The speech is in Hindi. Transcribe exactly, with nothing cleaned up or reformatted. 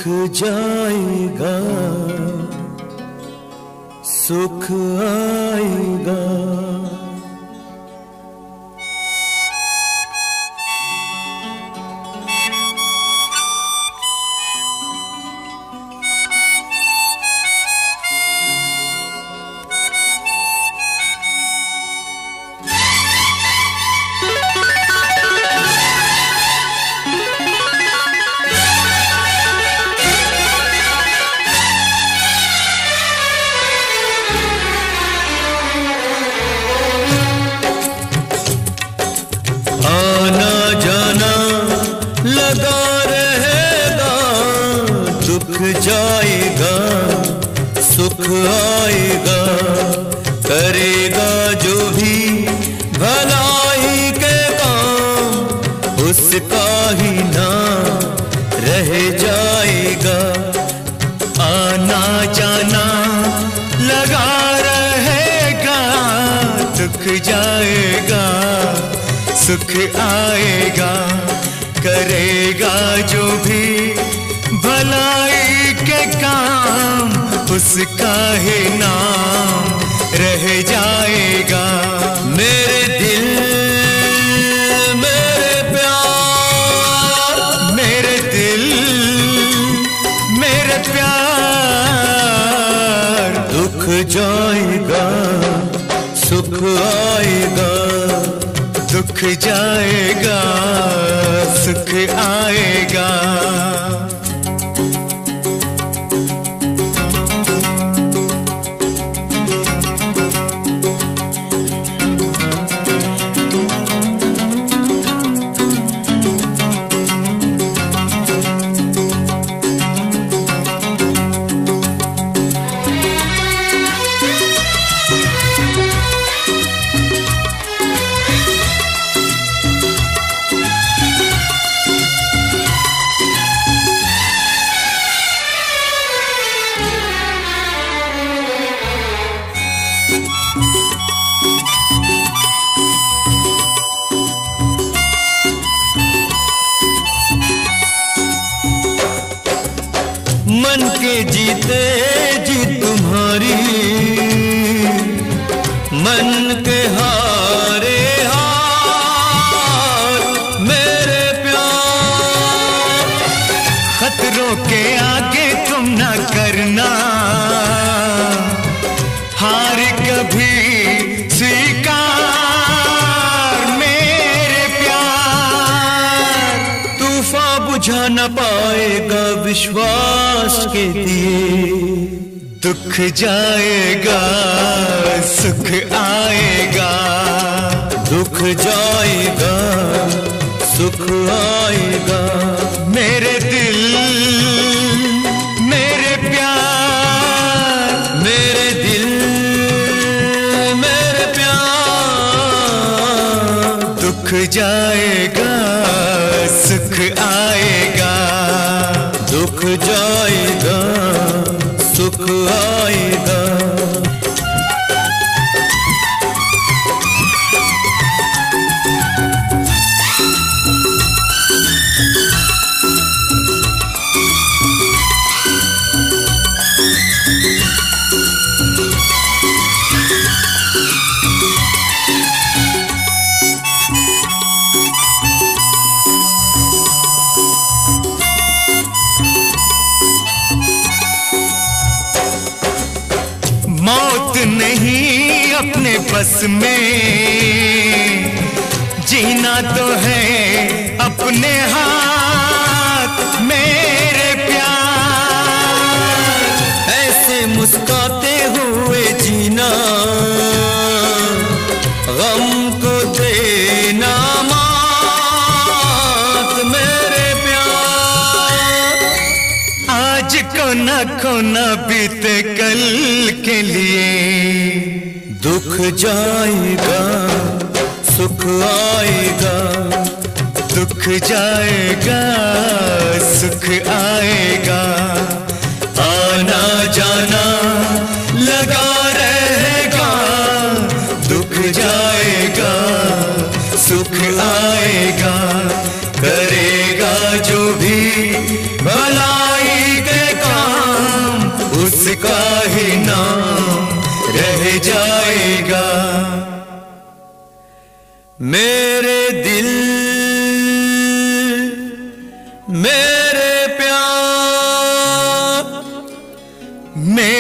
जाएगा, सुख आएगा। जाएगा, सुख आएगा, करेगा जो भी भलाई के काम, उसका ही नाम रह जाएगा। आना जाना लगा रहेगा, दुख जाएगा, सुख आएगा, करेगा जो भी भलाई के काम, उसका ही नाम रह जाएगा। मेरे दिल मेरे प्यार, मेरे दिल मेरे प्यार, दुख जाएगा, सुख आएगा, दुख जाएगा, सुख आएगा। मन के जीते जी तुम्हारी, मन के हारे हार मेरे प्यार। खतरों के आगे तुम ना करना हार कभी स्वीकार मेरे प्यार। तूफान बुझा न पाएगा विश्वास के दिए, दुख जाएगा, सुख आएगा, दुख जाएगा, सुख आएगा। मेरे दिल मेरे प्यार, मेरे दिल मेरे प्यार, दुख जाएगा, सुख आएगा, दुख जाएगा, सुख आएगा। मौत नहीं अपने बस में, जीना तो है अपने हाथ मेरे प्यार। ऐसे मुस्कुराते हुए जीना, गम को देना मात मेरे प्यार। आज को न खोना बीते कल के लिए, दुख जाएगा, सुख आएगा, दुख जाएगा, सुख आएगा। आना जाना लगा रहेगा, दुख जाएगा, सुख आएगा, करेगा जो भी भलाई मेरे